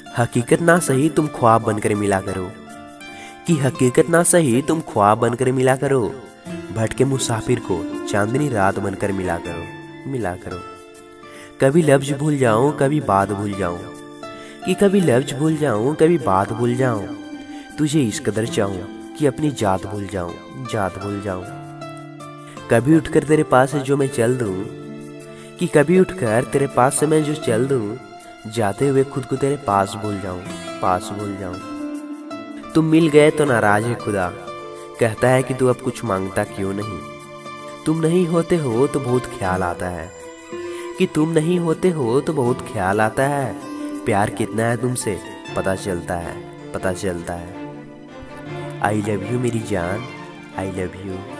हकीकत ना सही तुम ख्वाब बनकर मिला करो, कि हकीकत ना सही तुम ख्वाब बनकर मिला करो। भटके मुसाफिर को चांदनी रात बनकर मिला करो, मिला करो। कभी लफ्ज भूल जाऊं कभी बात भूल जाऊं, कि कभी लफ्ज भूल जाऊं कभी बात भूल जाऊं। तुझे इस कदर चाहूं कि अपनी जात भूल जाऊं, जात भूल जाऊं। कभी उठकर तेरे पास से जो मैं चल दूं, कि कभी उठकर तेरे पास से मैं जो चल दूं, जाते हुए खुद को तेरे पास भूल जाऊं, पास भूल जाऊं। तुम मिल गए तो नाराज है खुदा, कहता है कि तू अब कुछ मांगता क्यों नहीं। तुम नहीं होते हो तो बहुत ख्याल आता है, कि तुम नहीं होते हो तो बहुत ख्याल आता है। प्यार कितना है तुमसे पता चलता है, पता चलता है। आई लव यू मेरी जान, आई लव यू।